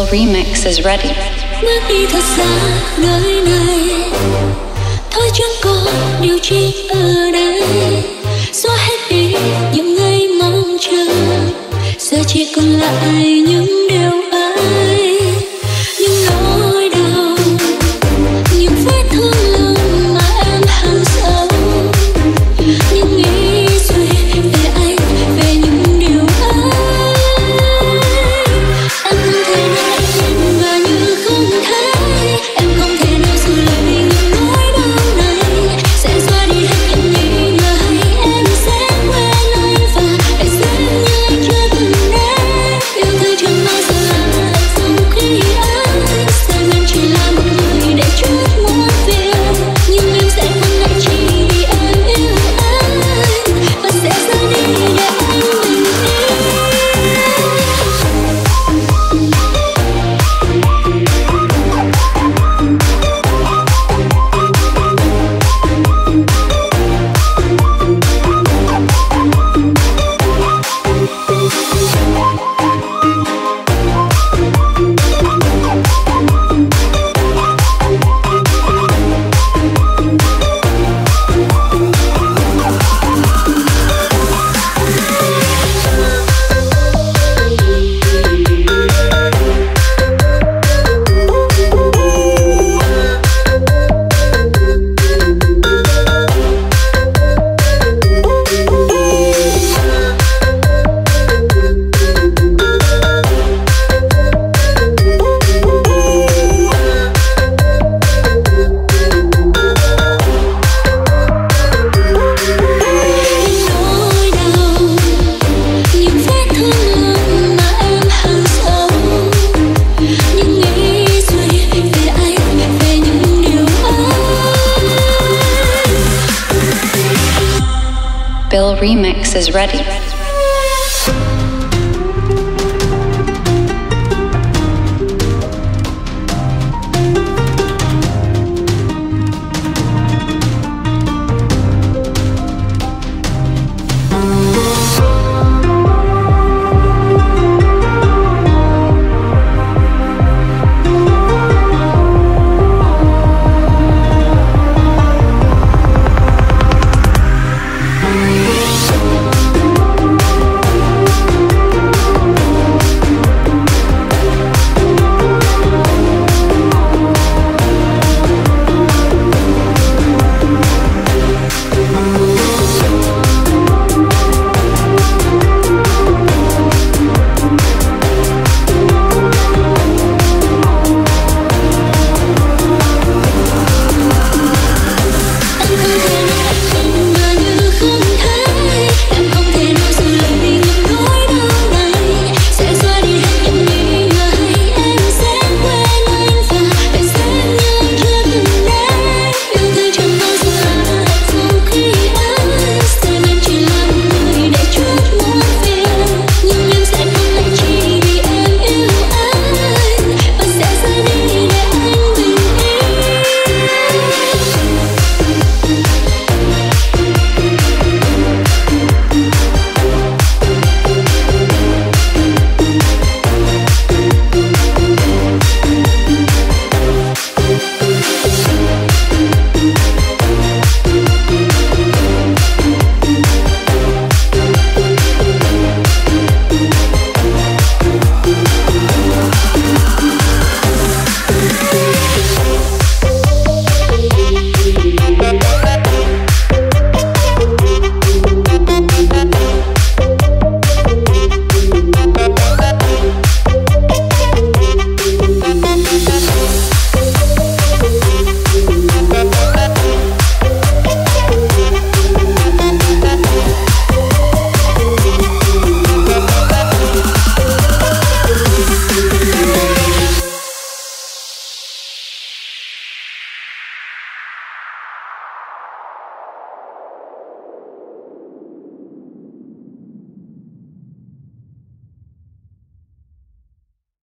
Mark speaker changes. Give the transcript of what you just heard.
Speaker 1: REMIX is ready.
Speaker 2: Bước đi thật xa nơi này, thôi chẳng còn điều chi ở đây. Xóa hết đi những ngày mong chờ, giờ chỉ còn lại những điều ấy. Những nỗi đau, những vết thương lòng mà em hằng sâu. Những nghĩ suy về anh, về những điều ấy. Em không thể nào nhìn và như không thấy. Em không thể nào giữ lại những nỗi đau này. Sẽ xóa đi hết những nghi ngờ. Em sẽ quên anh và hãy xem như anh chưa từng đến. Yêu thương chẳng bao giờ là dòng khi anh xem em chỉ là một người để chút muôn phiền. Nhưng em sẽ không ngại chi vì em yêu anh và sẽ rời đi để anh bình yên.
Speaker 1: REMIX is ready.